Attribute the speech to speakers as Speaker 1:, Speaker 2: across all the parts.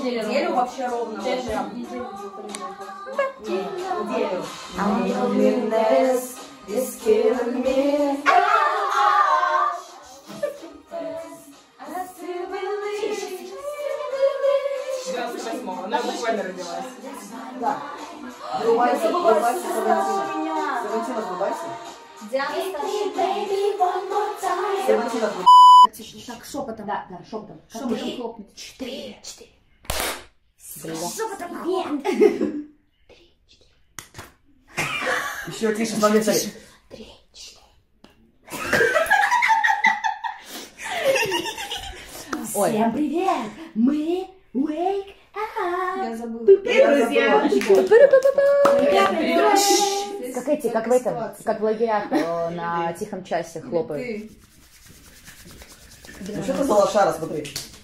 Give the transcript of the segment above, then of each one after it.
Speaker 1: Неделю вообще ровно. Неделю. Она буквально родилась.
Speaker 2: Да. Врубайся, врубайся, Севентина, врубайся.
Speaker 1: Диана
Speaker 2: Севентина,
Speaker 1: так, шепотом. Да, шепотом.
Speaker 2: Шепотом
Speaker 1: хлопнуть. 4. Шепотом.
Speaker 2: Еще тише, смотри.
Speaker 1: 3, 4. Всем привет! Мы Wake Up! Я забыла.
Speaker 3: Как эти, как в этом, как в лагерях на тихом часе хлопают.
Speaker 2: Ну что ты за лошара, смотри.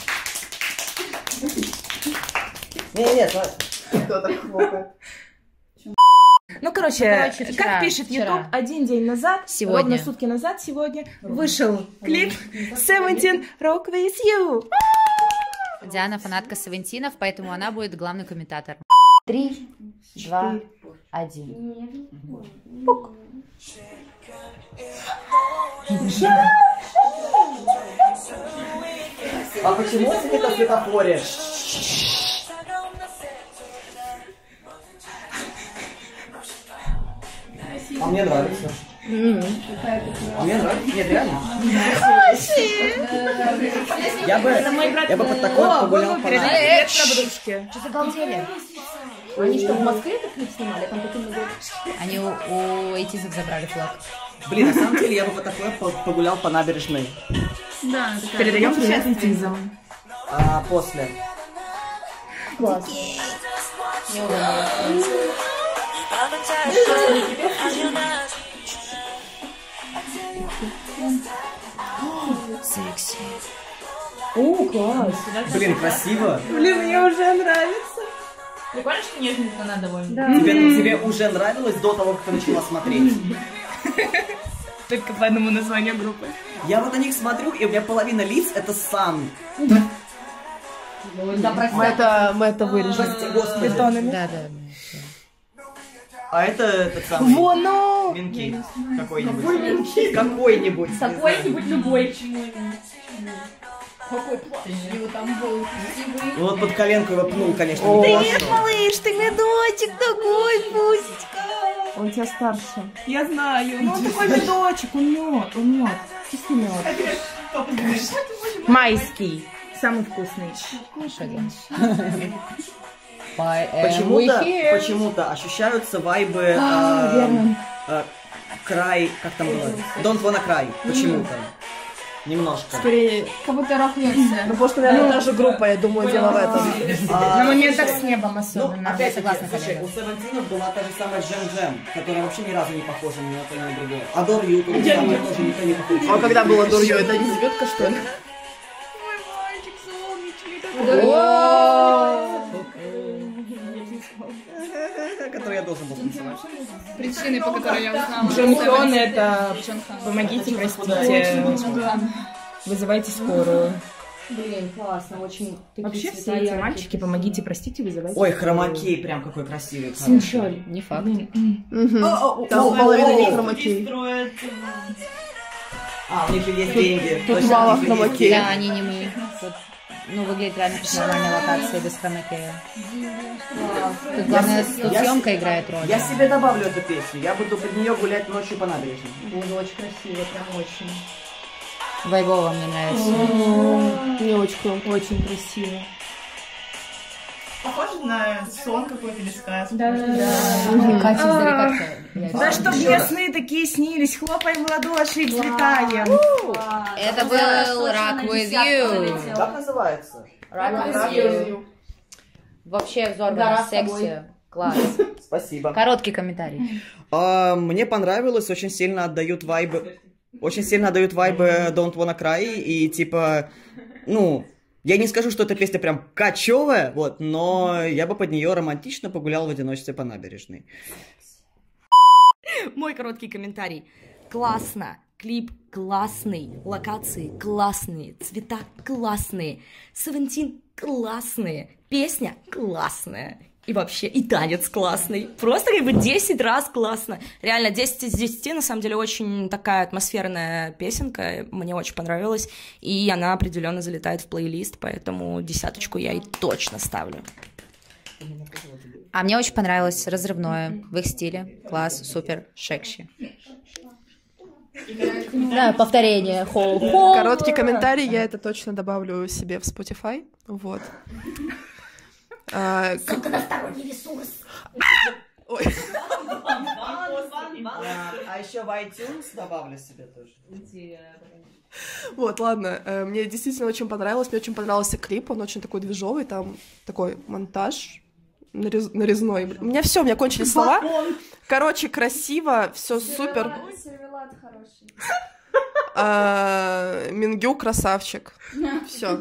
Speaker 2: Не, смотри. Кто так хлопает?
Speaker 4: Ну, короче,
Speaker 3: вчера,
Speaker 4: как пишет YouTube, один день назад, ровно сутки назад сегодня, вышел клип Seventeen Rock With You.
Speaker 3: Диана фанатка Севентинов, поэтому она будет главный комментатор. 3, 2, 1. Пук.
Speaker 2: А почему ты на светофоре? А мне нравится. А мне нравится. Нет, реально. Я бы под такой погулял по ночи.
Speaker 3: Что загалдели?
Speaker 1: Они что, в Москве этот клип снимали? Там такие много...
Speaker 3: Они у эйтизов забрали флаг.
Speaker 2: Блин, на самом деле я бы под такой погулял по набережной.
Speaker 4: Да, передаем привет эйтизам.
Speaker 2: А после?
Speaker 1: Класс.
Speaker 3: Секси.
Speaker 1: О, класс.
Speaker 2: Блин, красиво.
Speaker 4: Блин, мне уже нравится.
Speaker 5: Прикольно, что нежная она довольна.
Speaker 1: Да.
Speaker 2: Тебе уже нравилось до того, как ты начала смотреть?
Speaker 4: Только по одному названию группы.
Speaker 2: Я вот на них смотрю, и у меня половина лиц это Сан.
Speaker 4: Мы это вырежем.
Speaker 2: Прости, господи.
Speaker 4: Бетонами.
Speaker 3: Да.
Speaker 2: А это этот самый
Speaker 4: Воно!
Speaker 2: Минки какой-нибудь. Какой-нибудь.
Speaker 5: Какой-нибудь любой.
Speaker 1: Какой красивый там был, красивый.
Speaker 2: Ну вот под коленку его пнул, конечно, не
Speaker 4: Привет,
Speaker 2: пошел.
Speaker 4: малыш, ты медочек такой, пусечка. Он тебя старше. Я знаю. Ну он такой медочек, он мед. Чистый мед. Майский. Самый вкусный.
Speaker 2: Почему-то ощущаются вайбы край, как там было? Don't Wanna Cry, почему-то. Немножко.
Speaker 4: Скорее,
Speaker 1: Как будто рок-версия.
Speaker 4: ну, потому что, наверное, та же группа, я думаю, дело в этом.
Speaker 3: На моментах с небом
Speaker 2: Ну,
Speaker 3: особенно.
Speaker 2: опять
Speaker 3: Согласна,
Speaker 2: слушай,
Speaker 3: коллега.
Speaker 2: у Севентинов была та же самая Джем-Джем, которая вообще ни разу не похожа ни на то, ни на другое. А Дор Ю тоже самое, тоже никто не похож.
Speaker 4: А когда было дурью, это не звездка, что ли?
Speaker 2: Который я должен был танцевать.
Speaker 1: Причины, по которой я узнала.
Speaker 4: Джон Хон это помогите, простите, вызывайте скорую.
Speaker 1: Блин, классно, очень такие
Speaker 4: Вообще
Speaker 1: цвета
Speaker 4: все эти
Speaker 1: яркие.
Speaker 4: мальчики, помогите, простите, вызывайте
Speaker 2: Ой,
Speaker 4: скорую.
Speaker 2: хромакей прям какой красивый.
Speaker 4: Сенчоль.
Speaker 3: Не факт.
Speaker 4: Там половина не хромакей.
Speaker 2: А, у них же есть деньги.
Speaker 4: Тут
Speaker 2: Точно,
Speaker 4: мало
Speaker 2: у них же есть
Speaker 4: хромакей.
Speaker 2: деньги.
Speaker 3: Да, они не мы. Тут, ну, выглядит реально как нормальная локация без хромакея. Тут главное, тут
Speaker 2: Я-
Speaker 3: съемка играет роль.
Speaker 2: Я себе добавлю эту песню. Я буду под нее гулять ночью по набережной.
Speaker 1: Боже, очень красиво, прям очень.
Speaker 3: Вайбово мне нравится.
Speaker 4: Не очень, очень красиво.
Speaker 5: Похоже на сон какой-то или сказку.
Speaker 3: Катя издалека.
Speaker 4: Да чтоб мне сны такие снились, хлопаем в ладоши и взлетаем.
Speaker 3: Это был Rock With You.
Speaker 2: Как называется?
Speaker 3: Вообще взорвано,
Speaker 1: Гора с
Speaker 3: секси. Класс.
Speaker 2: Спасибо.
Speaker 3: Короткий комментарий.
Speaker 2: Мне понравилось, очень сильно отдают вайбы. Очень сильно отдают вайбы Don't Wanna Cry. И типа, ну, я не скажу, что эта песня прям качевая, вот, но я бы под нее романтично погулял в одиночестве по набережной.
Speaker 4: Мой короткий комментарий. Классно,
Speaker 1: Клип классный, локации классные, цвета классные, Севентин классные, песня классная. И вообще, и танец классный. Просто как бы 10 раз классно. Реально, 10 из 10, на самом деле, очень такая атмосферная песенка. Мне очень понравилась. И она определенно залетает в плейлист, поэтому 10 я ей точно ставлю.
Speaker 3: А мне очень понравилось «Разрывное» в их стиле. Класс, супер, шекси. Да, повторение.
Speaker 4: Короткий комментарий, я это точно добавлю себе в Spotify. Вот.
Speaker 1: Ссылка на сторонний ресурс.
Speaker 4: Ой.
Speaker 2: А еще в iTunes добавлю себе тоже.
Speaker 4: Вот, ладно, мне действительно очень понравилось, мне очень понравился клип, он очень такой движовый, там такой монтаж нарезной. У меня все, у меня кончились слова. Короче, красиво, все супер. Мингю красавчик. Все.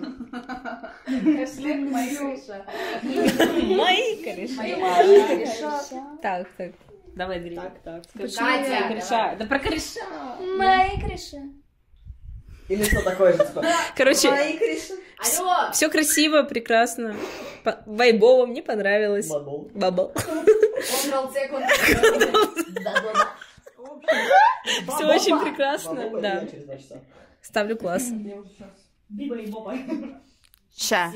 Speaker 3: Мои кореша. Так. Давай, Гриль.
Speaker 2: Так.
Speaker 3: Катя. Кореша. Да про кореша.
Speaker 1: Мои креши.
Speaker 2: Или что такое же, типа?
Speaker 3: Короче,
Speaker 1: Алло!
Speaker 3: все красиво, прекрасно. Вайбово, мне понравилось. Бабл.
Speaker 1: Он брал цеку.
Speaker 3: Все очень прекрасно, да. Ставлю класс.
Speaker 5: Ща.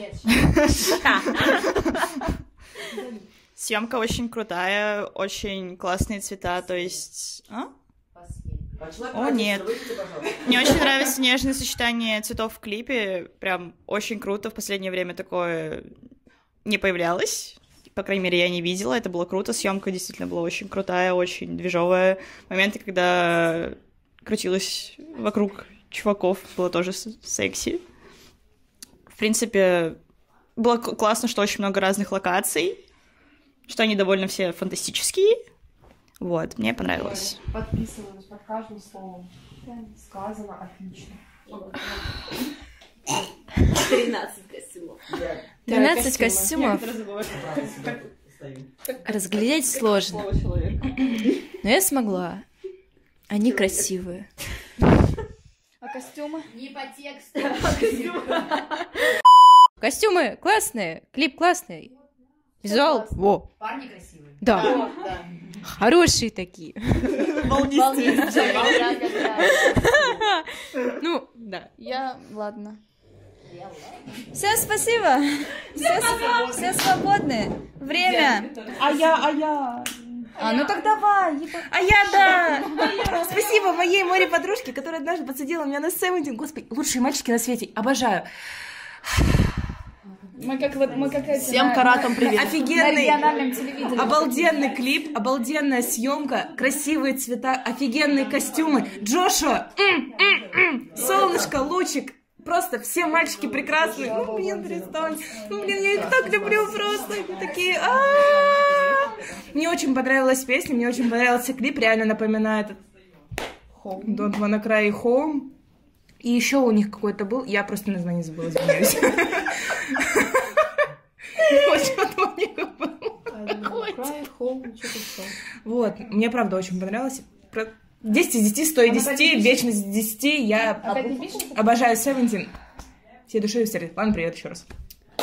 Speaker 5: Съемка очень крутая, очень классные цвета, то есть... О, нет. Мне очень нравится нежное сочетание цветов в клипе. Прям очень круто. В последнее время такое не появлялось. По крайней мере, я не видела. Это было круто. Съемка действительно была очень крутая, очень движовая. Моменты, когда крутилась вокруг чуваков, было тоже секси. В принципе, было классно, что очень много разных локаций, что они довольно все фантастические. Вот, мне понравилось.
Speaker 4: Подписываюсь под каждым словом. Сказано отлично.
Speaker 1: 13 костюмов.
Speaker 3: 13 костюмов. Разглядеть сложно. Но я смогла. Они красивые. А костюмы?
Speaker 1: Не по тексту.
Speaker 3: Костюмы классные, клип классный. Визуал, во.
Speaker 1: Парни красивые.
Speaker 3: Да. Хорошие такие. Ну, да. Ладно. Всем спасибо. Все свободны. Время.
Speaker 4: А я.
Speaker 3: Ну так давай.
Speaker 4: А я, да. Спасибо моей море-подружке, которая однажды подсадила меня на Севентин. Господи, лучшие мальчики на свете. Обожаю.
Speaker 5: Мы как
Speaker 4: Всем каратам привет. Офигенный,
Speaker 1: телевидении.
Speaker 4: обалденный клип, обалденная съемка, красивые цвета, офигенные костюмы. Джошуа, солнышко, лучик. Просто все мальчики прекрасные. Ну, блин, перестань. Ну, блин, я их так люблю просто. Они такие... Мне очень понравилась песня, мне очень понравился клип. Реально напоминает Don't Wanna Cry Home. И еще у них какой-то был... Я просто название забыла, извиняюсь. Вот, мне правда очень понравилось. 10 из 10, 100 из 10, вечность из 10. Я обожаю Севентин. Всей душой и сердцем. Ладно, привет еще раз.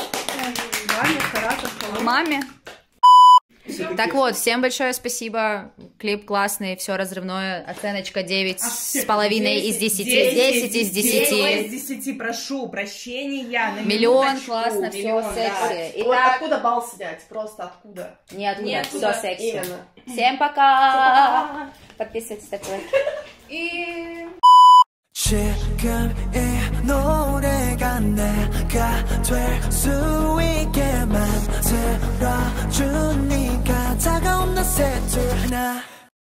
Speaker 3: Маме. Так вот, всем большое спасибо. Клип классный, все разрывное. Оценочка 9,5 из 10. 10 из 10.
Speaker 4: 9 из 10, прошу прощения.
Speaker 3: Миллион, классно, все секси.
Speaker 4: Итак, откуда бал снять? Просто откуда?
Speaker 3: Нет, все секси.
Speaker 4: Именно.
Speaker 3: Всем пока. Подписывайтесь, ставьте лайки. И...
Speaker 6: 지금 이 노래가 내가 될 수 있게 만들어준 네가 다가온 나 세트 하나